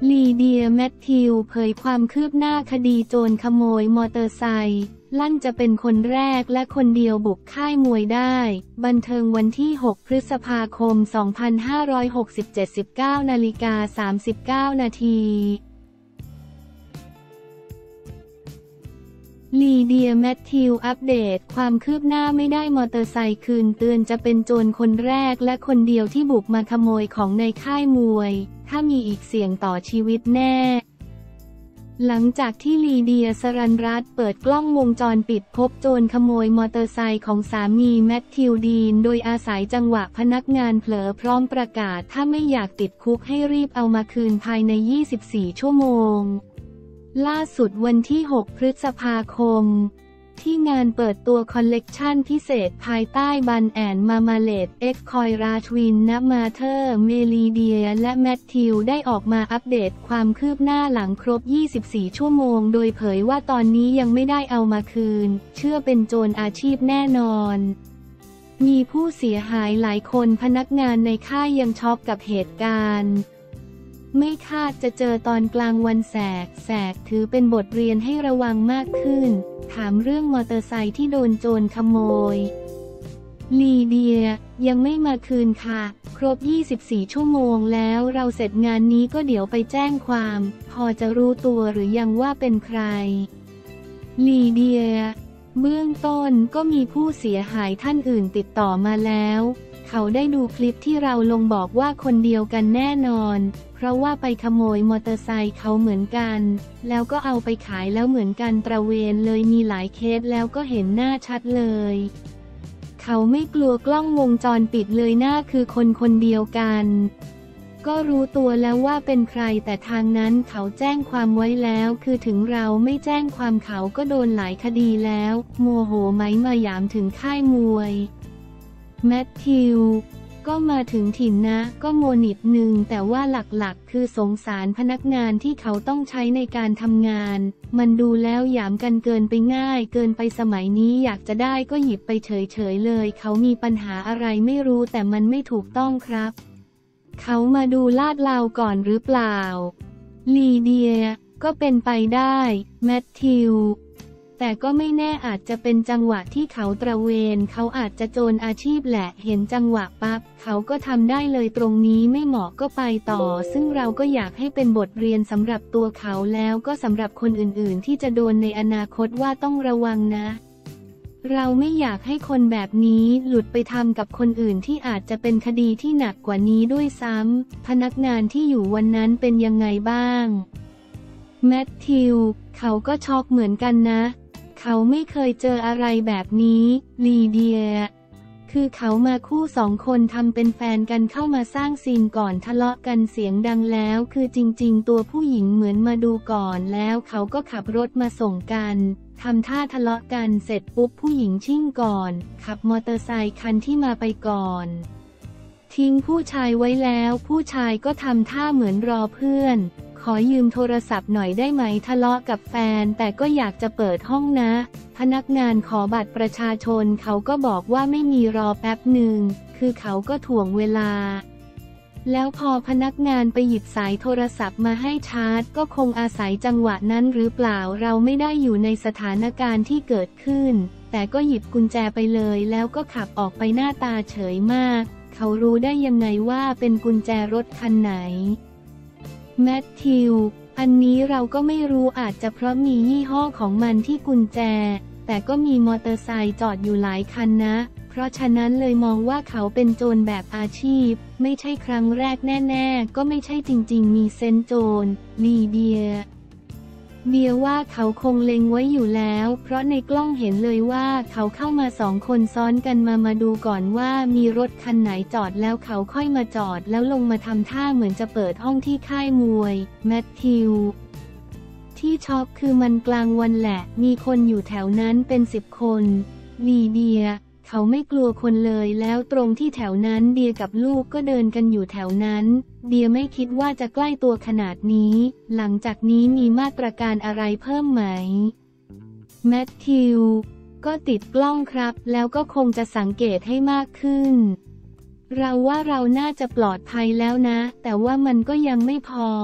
ลีเดียแมทธิวเผยความคืบหน้าคดีโจรขโมยมอเตอร์ไซค์ลั่นจะเป็นคนแรกและคนเดียวบุกค่ายมวยได้บันเทิงวันที่ 6 พฤษภาคม 2567 19:39 นาทีลีเดียแมทธิวอัปเดตความคืบหน้าไม่ได้มอเตอร์ไซค์คืนเตือนจะเป็นโจรคนแรกและคนเดียวที่บุกมาขโมยของในค่ายมวยถ้ามีอีกเสี่ยงต่อชีวิตแน่หลังจากที่ลีเดียสรัญรัตน์เปิดกล้องวงจรปิดพบโจรขโมยมอเตอร์ไซค์ของสามีแมทธิวดีนโดยอาศัยจังหวะพนักงานเผลอพร้อมประกาศถ้าไม่อยากติดคุกให้รีบเอามาคืนภายใน 24 ชั่วโมงล่าสุดวันที่ 6 พฤษภาคมที่งานเปิดตัวคอลเลกชันพิเศษภายใต้บันแอนมามาเลดเอ็กคอยราทวินนมาเธอร์เมลีเดียและแมทธิวได้ออกมาอัปเดตความคืบหน้าหลังครบ 24 ชั่วโมงโดยเผยว่าตอนนี้ยังไม่ได้เอามาคืนเชื่อเป็นโจรอาชีพแน่นอนมีผู้เสียหายหลายคนพนักงานในค่ายยังช็อกกับเหตุการณ์ไม่คาดจะเจอตอนกลางวันแสกถือเป็นบทเรียนให้ระวังมากขึ้นถามเรื่องมอเตอร์ไซค์ที่โดนโจรขโมยลีเดียยังไม่มาคืนค่ะครบ 24 ชั่วโมงแล้วเราเสร็จงานนี้ก็เดี๋ยวไปแจ้งความพอจะรู้ตัวหรือยังว่าเป็นใครลีเดียเบื้องต้นก็มีผู้เสียหายท่านอื่นติดต่อมาแล้วเขาได้ดูคลิปที่เราลงบอกว่าคนเดียวกันแน่นอนเพราะว่าไปขโมยมอเตอร์ไซค์เขาเหมือนกันแล้วก็เอาไปขายแล้วเหมือนกันตระเวนเลยมีหลายเคสแล้วก็เห็นหน้าชัดเลยเขาไม่กลัวกล้องวงจรปิดเลยหน้าคือคนเดียวกันก็รู้ตัวแล้วว่าเป็นใครแต่ทางนั้นเขาแจ้งความไว้แล้วคือถึงเราไม่แจ้งความเขาก็โดนหลายคดีแล้วโมโหไหมมาหยามถึงค่ายมวยแมทธิวก็มาถึงถิ่นนะก็โมนิดนึงแต่ว่าหลักๆคือสงสารพนักงานที่เขาต้องใช้ในการทำงานมันดูแล้วหยามกันเกินไปง่ายเกินไปสมัยนี้อยากจะได้ก็หยิบไปเฉยๆเลยเขามีปัญหาอะไรไม่รู้แต่มันไม่ถูกต้องครับเขามาดูลาดราวก่อนหรือเปล่าลีเดียก็เป็นไปได้แมทธิวแต่ก็ไม่แน่อาจจะเป็นจังหวะที่เขาตระเวนเขาอาจจะโจรอาชีพแหละเห็นจังหวะปั๊บเขาก็ทำได้เลยตรงนี้ไม่เหมาะก็ไปต่อซึ่งเราก็อยากให้เป็นบทเรียนสำหรับตัวเขาแล้วก็สำหรับคนอื่นๆที่จะโดนในอนาคตว่าต้องระวังนะเราไม่อยากให้คนแบบนี้หลุดไปทำกับคนอื่นที่อาจจะเป็นคดีที่หนักกว่านี้ด้วยซ้ำพนักงานที่อยู่วันนั้นเป็นยังไงบ้างแมทธิวเขาก็ช็อกเหมือนกันนะเขาไม่เคยเจออะไรแบบนี้ลีเดียคือเขามาคู่สองคนทำเป็นแฟนกันเข้ามาสร้างซีนก่อนทะเลาะกันเสียงดังแล้วคือจริงๆตัวผู้หญิงเหมือนมาดูก่อนแล้วเขาก็ขับรถมาส่งกันทำท่าทะเลาะกันเสร็จปุ๊บผู้หญิงชิ่งก่อนขับมอเตอร์ไซค์คันที่มาไปก่อนทิ้งผู้ชายไว้แล้วผู้ชายก็ทำท่าเหมือนรอเพื่อนขอยืมโทรศัพท์หน่อยได้ไหมทะเลาะกับแฟนแต่ก็อยากจะเปิดห้องนะพนักงานขอบัตรประชาชนเขาก็บอกว่าไม่มีรอแป๊บหนึ่งคือเขาก็ถ่วงเวลาแล้วพอพนักงานไปหยิบสายโทรศัพท์มาให้ชาร์จก็คงอาศัยจังหวะนั้นหรือเปล่าเราไม่ได้อยู่ในสถานการณ์ที่เกิดขึ้นแต่ก็หยิบกุญแจไปเลยแล้วก็ขับออกไปหน้าตาเฉยมากเขารู้ได้ยังไงว่าเป็นกุญแจรถคันไหนแมทธิวอันนี้เราก็ไม่รู้อาจจะเพราะมียี่ห้อของมันที่กุญแจแต่ก็มีมอเตอร์ไซค์จอดอยู่หลายคันนะเพราะฉะนั้นเลยมองว่าเขาเป็นโจรแบบอาชีพไม่ใช่ครั้งแรกแน่ๆก็ไม่ใช่จริงๆมีเซนส์โจรลีเดียว่าเขาคงเล็งไว้อยู่แล้วเพราะในกล้องเห็นเลยว่าเขาเข้ามาสองคนซ้อนกันมาดูก่อนว่ามีรถคันไหนจอดแล้วเขาค่อยมาจอดแล้วลงมาทำท่าเหมือนจะเปิดห้องที่ค่ายมวยแมทธิวที่ช็อกคือมันกลางวันแหละมีคนอยู่แถวนั้นเป็น10 คนลีเดียเขาไม่กลัวคนเลยแล้วตรงที่แถวนั้นเดียกับลูกก็เดินกันอยู่แถวนั้นเดียไม่คิดว่าจะใกล้ตัวขนาดนี้หลังจากนี้มีมาตรการอะไรเพิ่มไหมแมทธิวก็ติดกล้องครับแล้วก็คงจะสังเกตให้มากขึ้นเราว่าเราน่าจะปลอดภัยแล้วนะแต่ว่ามันก็ยังไม่พอ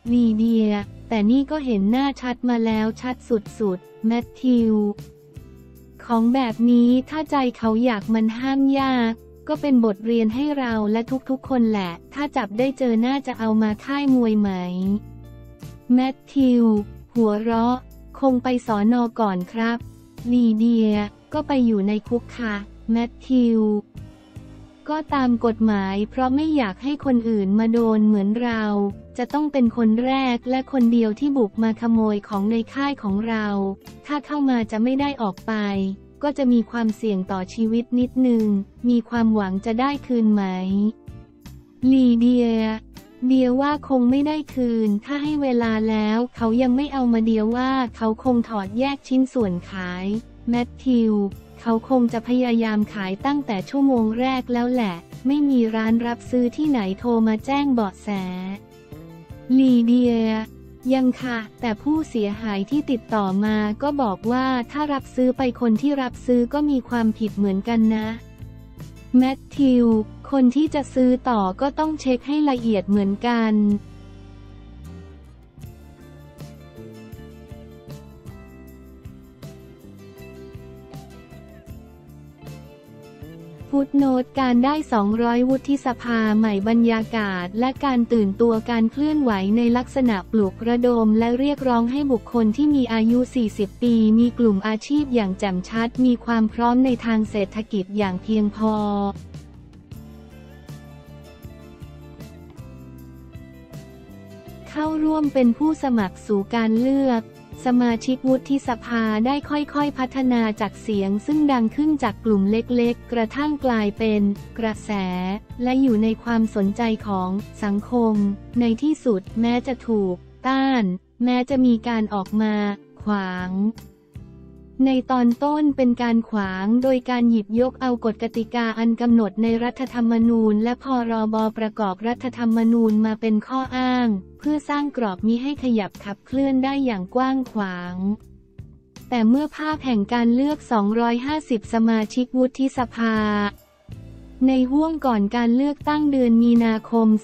ลีเดียแต่นี่ก็เห็นหน้าชัดมาแล้วชัดสุดๆแมทธิวของแบบนี้ถ้าใจเขาอยากมันห้ามยากก็เป็นบทเรียนให้เราและทุกๆคนแหละถ้าจับได้เจอน่าจะเอามาค่ายมวยไหมแมทธิวหัวเราะคงไปสน.ก่อนครับลีเดียก็ไปอยู่ในคุกค่ะแมทธิวก็ตามกฎหมายเพราะไม่อยากให้คนอื่นมาโดนเหมือนเราจะต้องเป็นคนแรกและคนเดียวที่บุกมาขโมยของในค่ายของเราถ้าเข้ามาจะไม่ได้ออกไปก็จะมีความเสี่ยงต่อชีวิตนิดนึงมีความหวังจะได้คืนไหมลีเดียว่าคงไม่ได้คืนถ้าให้เวลาแล้วเขายังไม่เอามาเดียว่าเขาคงถอดแยกชิ้นส่วนขายแมทธิวเขาคงจะพยายามขายตั้งแต่ชั่วโมงแรกแล้วแหละไม่มีร้านรับซื้อที่ไหนโทรมาแจ้งเบาะแสลีเดียยังค่ะแต่ผู้เสียหายที่ติดต่อมาก็บอกว่าถ้ารับซื้อไปคนที่รับซื้อก็มีความผิดเหมือนกันนะแมทธิวคนที่จะซื้อต่อก็ต้องเช็คให้ละเอียดเหมือนกันฟุตโนตการได้200วุฒิสภาใหม่บรรยากาศและการตื่นตัวการเคลื่อนไหวในลักษณะปลุกระดมและเรียกร้องให้บุคคลที่มีอายุ40ปีมีกลุ่มอาชีพอย่างแจ่มชัดมีความพร้อมในทางเศรษฐกิจอย่างเพียงพอเข้าร่วมเป็นผู้สมัครสู่การเลือกสมาชิกวุฒิสภาได้ค่อยๆพัฒนาจากเสียงซึ่งดังขึ้นจากกลุ่มเล็กๆกระทั่งกลายเป็นกระแสและอยู่ในความสนใจของสังคมในที่สุดแม้จะถูกต้านแม้จะมีการออกมาขวางในตอนต้นเป็นการขวางโดยการหยิบยกเอากฎกติกาอันกำหนดในรัฐธรรมนูญและพรบประกอบรัฐธรรมนูญมาเป็นข้ออ้างเพื่อสร้างกรอบมิให้ขยับขับเคลื่อนได้อย่างกว้างขวางแต่เมื่อภาพแห่งการเลือก250สมาชิกวุฒิสภาในห้วงก่อนการเลือกตั้งเดือนมีนาคม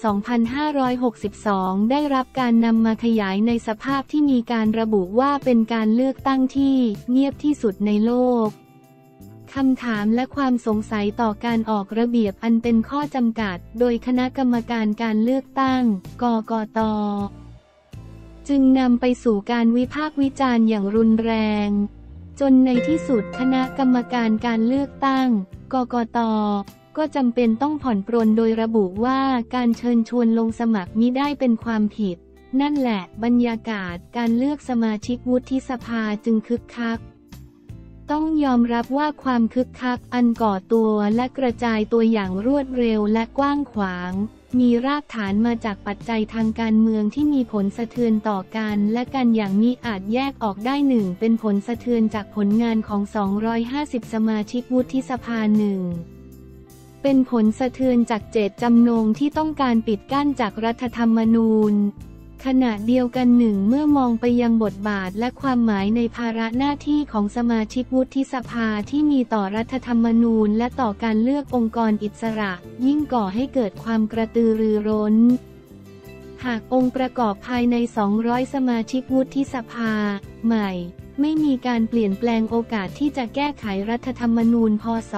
2562 ได้รับการนำมาขยายในสภาพที่มีการระบุว่าเป็นการเลือกตั้งที่เงียบที่สุดในโลกคำถามและความสงสัยต่อการออกระเบียบอันเป็นข้อจำกัดโดยคณะกรรมการการเลือกตั้งกกต.จึงนำไปสู่การวิพากษ์วิจารณ์อย่างรุนแรงจนในที่สุดคณะกรรมการการเลือกตั้งกกต.ก็จำเป็นต้องผ่อนปรนโดยระบุว่าการเชิญชวนลงสมัครมิได้เป็นความผิดนั่นแหละบรรยากาศการเลือกสมาชิกวุฒิสภาจึงคึกคักต้องยอมรับว่าความคึกคักอันก่อตัวและกระจายตัวอย่างรวดเร็วและกว้างขวางมีรากฐานมาจากปัจจัยทางการเมืองที่มีผลสะเทือนต่อกันและกันอย่างมิอาจแยกออกได้หนึ่งเป็นผลสะเทือนจากผลงานของ250สมาชิกวุฒิสภาหนึ่งเป็นผลสะเทือนจากเจตจำนงที่ต้องการปิดกั้นจากรัฐธรรมนูญขณะเดียวกันหนึ่งเมื่อมองไปยังบทบาทและความหมายในภาระหน้าที่ของสมาชิกวุฒิสภาที่มีต่อรัฐธรรมนูญและต่อการเลือกองค์กรอิสระยิ่งก่อให้เกิดความกระตือรือร้นหากองค์ประกอบภายใน200สมาชิกวุฒิสภาใหม่ไม่มีการเปลี่ยนแปลงโอกาสที่จะแก้ไขรัฐธรรมนูญพ.ศ.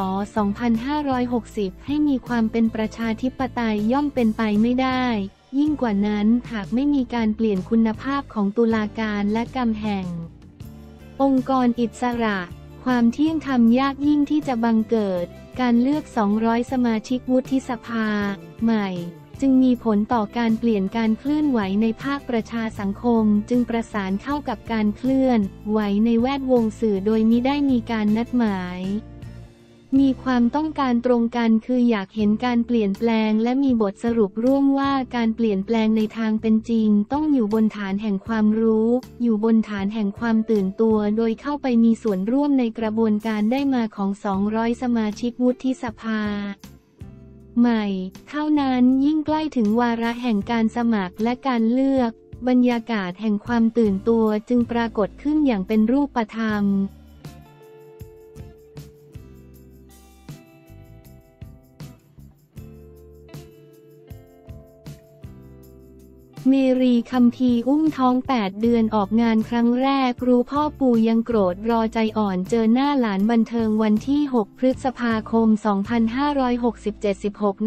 2560ให้มีความเป็นประชาธิปไตยย่อมเป็นไปไม่ได้ยิ่งกว่านั้นหากไม่มีการเปลี่ยนคุณภาพของตุลาการและกำแห่งองค์กรอิสระความเที่ยงธรรมยากยิ่งที่จะบังเกิดการเลือก200สมาชิกวุฒิสภาใหม่จึงมีผลต่อการเปลี่ยนการเคลื่อนไหวในภาคประชาสังคมจึงประสานเข้ากับการเคลื่อนไหวในแวดวงสื่อโดยมิได้มีการนัดหมายมีความต้องการตรงกันคืออยากเห็นการเปลี่ยนแปลงและมีบทสรุปร่วมว่าการเปลี่ยนแปลงในทางเป็นจริงต้องอยู่บนฐานแห่งความรู้อยู่บนฐานแห่งความตื่นตัวโดยเข้าไปมีส่วนร่วมในกระบวนการได้มาของ200สมาชิกวุฒิสภาใหม่เท่านั้นยิ่งใกล้ถึงวาระแห่งการสมัครและการเลือกบรรยากาศแห่งความตื่นตัวจึงปรากฏขึ้นอย่างเป็นรูปธรรมเมรีคัมภีร์อุ้มท้อง8 เดือนออกงานครั้งแรกรู้พ่อปู่ยังโกรธรอใจอ่อนเจอหน้าหลานบันเทิงวันที่ 6 พฤษภาคม 2567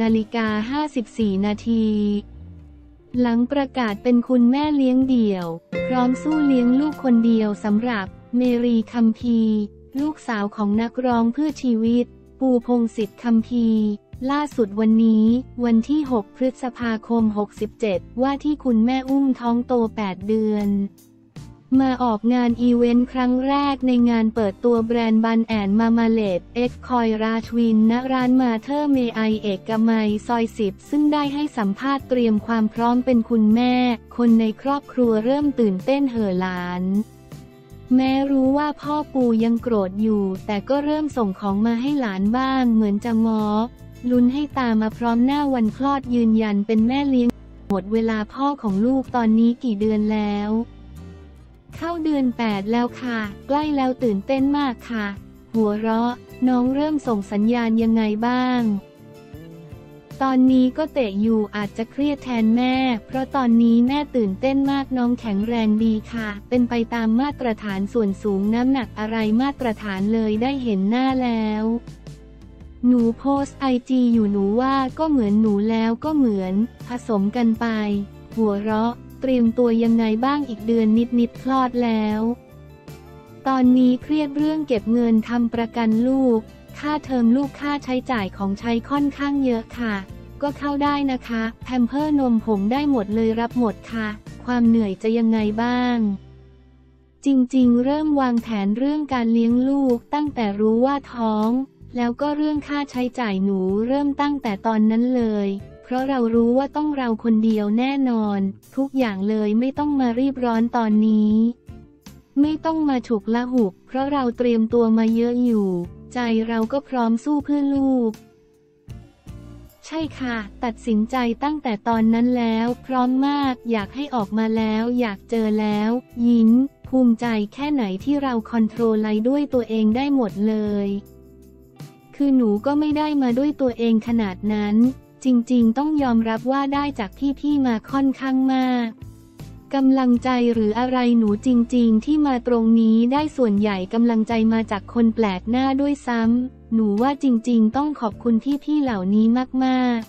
16:54 นาทีหลังประกาศเป็นคุณแม่เลี้ยงเดี่ยวพร้อมสู้เลี้ยงลูกคนเดียวสำหรับเมรีคัมภีร์ลูกสาวของนักร้องเพื่อชีวิตปูพงษ์สิทธิ์คัมภีร์ล่าสุดวันนี้วันที่ 6 พฤษภาคม 67ว่าที่คุณแม่อุ้มท้องโต 8 เดือนมาออกงานอีเวนต์ครั้งแรกในงานเปิดตัวแบรนด์บันแอนมามาเลดเอ็กคอยราทวินณร้านมาเธอร์เมไอเอกมัยซอย 10ซึ่งได้ให้สัมภาษณ์เตรียมความพร้อมเป็นคุณแม่คนในครอบครัวเริ่มตื่นเต้นเห่อหลานแม้รู้ว่าพ่อปู่ยังโกรธอยู่แต่ก็เริ่มส่งของมาให้หลานบ้างเหมือนจะง้อลุ้นให้ตามาพร้อมหน้าวันคลอดยืนยันเป็นแม่เลี้ยงหมดเวลาพ่อของลูกตอนนี้กี่เดือนแล้วเข้าเดือน 8 แล้วค่ะใกล้แล้วตื่นเต้นมากค่ะหัวเราะน้องเริ่มส่งสัญญาณยังไงบ้างตอนนี้ก็เตะอยู่อาจจะเครียดแทนแม่เพราะตอนนี้แม่ตื่นเต้นมากน้องแข็งแรงดีค่ะเป็นไปตามมาตรฐานส่วนสูงน้ำหนักอะไรมาตรฐานเลยได้เห็นหน้าแล้วหนูโพสต์IGอยู่หนูว่าก็เหมือนหนูแล้วก็เหมือนผสมกันไปหัวเราะเตรียมตัวยังไงบ้างอีกเดือนนิดๆคลอดแล้วตอนนี้เครียดเรื่องเก็บเงินทำประกันลูกค่าเทอมลูกค่าใช้จ่ายของใช้ค่อนข้างเยอะค่ะก็เข้าได้นะคะแพมเพิร์สนมผงได้หมดเลยรับหมดค่ะความเหนื่อยจะยังไงบ้างจริงๆเริ่มวางแผนเรื่องการเลี้ยงลูกตั้งแต่รู้ว่าท้องแล้วก็เรื่องค่าใช้จ่ายหนูเริ่มตั้งแต่ตอนนั้นเลยเพราะเรารู้ว่าต้องเราคนเดียวแน่นอนทุกอย่างเลยไม่ต้องมารีบร้อนตอนนี้ไม่ต้องมาฉุกละหุกเพราะเราเตรียมตัวมาเยอะอยู่ใจเราก็พร้อมสู้เพื่อลูกใช่ค่ะตัดสินใจตั้งแต่ตอนนั้นแล้วพร้อมมากอยากให้ออกมาแล้วอยากเจอแล้วยิ้มภูมิใจแค่ไหนที่เราคอนโทรลไลด้วยตัวเองได้หมดเลยคือหนูก็ไม่ได้มาด้วยตัวเองขนาดนั้นจริงๆต้องยอมรับว่าได้จากพี่ๆมาค่อนข้างมากกำลังใจหรืออะไรหนูจริงๆที่มาตรงนี้ได้ส่วนใหญ่กำลังใจมาจากคนแปลกหน้าด้วยซ้ำหนูว่าจริงๆต้องขอบคุณพี่ๆเหล่านี้มาก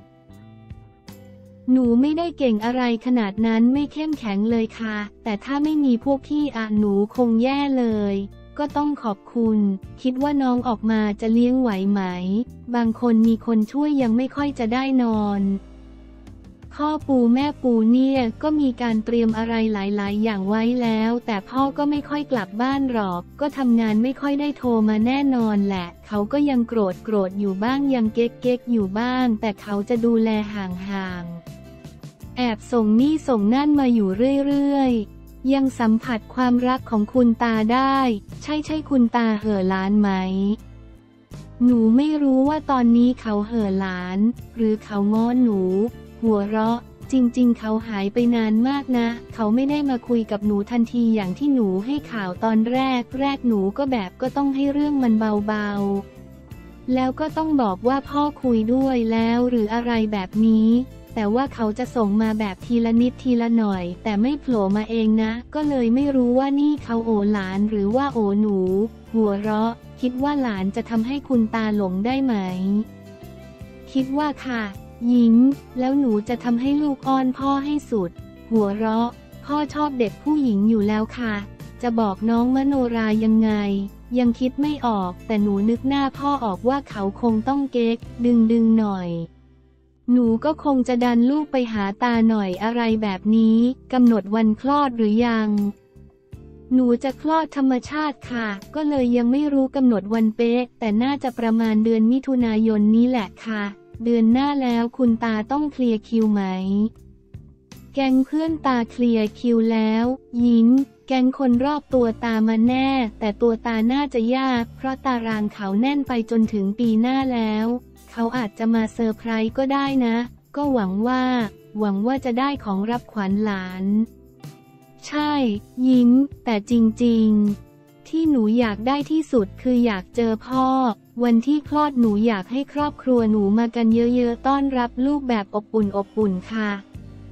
ๆหนูไม่ได้เก่งอะไรขนาดนั้นไม่เข้มแข็งเลยค่ะแต่ถ้าไม่มีพวกพี่หนูคงแย่เลยก็ต้องขอบคุณคิดว่าน้องออกมาจะเลี้ยงไหวไหมบางคนมีคนช่วยยังไม่ค่อยจะได้นอนพ่อปูแม่ปูเนี่ยก็มีการเตรียมอะไรหลายๆอย่างไว้แล้วแต่พ่อก็ไม่ค่อยกลับบ้านหรอกก็ทำงานไม่ค่อยได้โทรมาแน่นอนแหละเขาก็ยังโกรธอยู่บ้างยังเก๊กอยู่บ้างแต่เขาจะดูแลห่างๆแอบส่งนี่ส่งนั่นมาอยู่เรื่อยๆยังสัมผัสความรักของคุณตาได้ใช่คุณตาเห่อหลานไหมหนูไม่รู้ว่าตอนนี้เขาเห่อหลานหรือเขาง้อหนูหัวเราะจริงๆเขาหายไปนานมากนะเขาไม่ได้มาคุยกับหนูทันทีอย่างที่หนูให้ข่าวตอนแรกหนูก็แบบก็ต้องให้เรื่องมันเบาๆแล้วก็ต้องบอกว่าพ่อคุยด้วยแล้วหรืออะไรแบบนี้แต่ว่าเขาจะส่งมาแบบทีละนิดทีละหน่อยแต่ไม่โผล่มาเองนะก็เลยไม่รู้ว่านี่เขาโอหลานหรือว่าโอหนูหัวเราะคิดว่าหลานจะทำให้คุณตาหลงได้ไหมคิดว่าค่ะยิ้มแล้วหนูจะทำให้ลูกอ้อนพ่อให้สุดหัวเราะพ่อชอบเด็กผู้หญิงอยู่แล้วค่ะจะบอกน้องมโนรายังไงยังคิดไม่ออกแต่หนูนึกหน้าพ่อออกว่าเขาคงต้องเก๊กดึงหน่อยหนูก็คงจะดันลูกไปหาตาหน่อยอะไรแบบนี้กำหนดวันคลอดหรือยังหนูจะคลอดธรรมชาติค่ะก็เลยยังไม่รู้กำหนดวันเป๊ะแต่น่าจะประมาณเดือนมิถุนายนนี้แหละค่ะเดือนหน้าแล้วคุณตาต้องเคลียร์คิวไหมแก๊งเพื่อนตาเคลียร์คิวแล้วยิ้มแก๊งคนรอบตัวตามาแน่แต่ตัวตาน่าจะยากเพราะตารางเขาแน่นไปจนถึงปีหน้าแล้วเขาอาจจะมาเซอร์ไพรส์ก็ได้นะก็หวังว่าจะได้ของรับขวัญหลานใช่ยิ้มแต่จริงๆที่หนูอยากได้ที่สุดคืออยากเจอพ่อวันที่คลอดหนูอยากให้ครอบครัวหนูมากันเยอะๆต้อนรับลูกแบบอบอุ่นค่ะ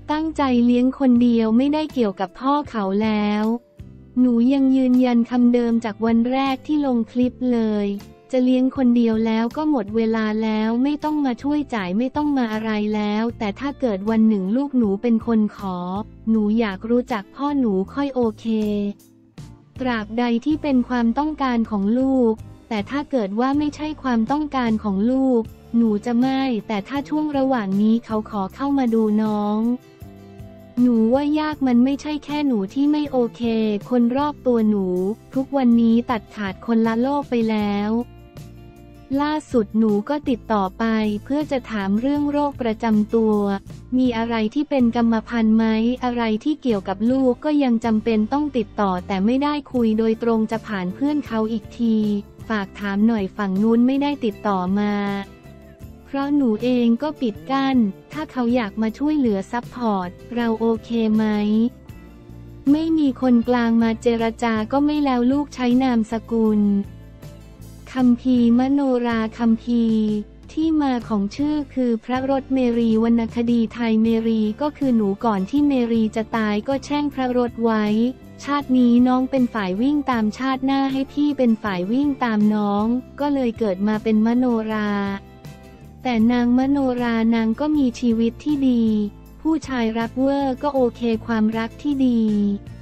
ตั้งใจเลี้ยงคนเดียวไม่ได้เกี่ยวกับพ่อเขาแล้วหนูยังยืนยันคำเดิมจากวันแรกที่ลงคลิปเลยจะเลี้ยงคนเดียวแล้วก็หมดเวลาแล้วไม่ต้องมาช่วยจ่ายไม่ต้องมาอะไรแล้วแต่ถ้าเกิดวันหนึ่งลูกหนูเป็นคนขอหนูอยากรู้จักพ่อหนูค่อยโอเคตราบใดที่เป็นความต้องการของลูกแต่ถ้าเกิดว่าไม่ใช่ความต้องการของลูกหนูจะไม่แต่ถ้าช่วงระหว่างนี้เขาขอเข้ามาดูน้องหนูว่ายากมันไม่ใช่แค่หนูที่ไม่โอเคคนรอบตัวหนูทุกวันนี้ตัดขาดคนละโลกไปแล้วล่าสุดหนูก็ติดต่อไปเพื่อจะถามเรื่องโรคประจำตัวมีอะไรที่เป็นกรรมพันธุ์ไหมอะไรที่เกี่ยวกับลูกก็ยังจำเป็นต้องติดต่อแต่ไม่ได้คุยโดยตรงจะผ่านเพื่อนเขาอีกทีฝากถามหน่อยฝั่งนู้นไม่ได้ติดต่อมาเพราะหนูเองก็ปิดกั้นถ้าเขาอยากมาช่วยเหลือซัพพอร์ตเราโอเคไหมไม่มีคนกลางมาเจรจาก็ไม่แล้วลูกใช้นามสกุลคัมภีร์มโนราคัมภีร์ที่มาของชื่อคือพระรถเมรีวรรณคดีไทยเมรีก็คือหนูก่อนที่เมรีจะตายก็แช่งพระรถไว้ชาตินี้น้องเป็นฝ่ายวิ่งตามชาติหน้าให้พี่เป็นฝ่ายวิ่งตามน้องก็เลยเกิดมาเป็นมโนราแต่นางมโนรานางก็มีชีวิตที่ดีผู้ชายรักเวอร์ก็โอเคความรักที่ดี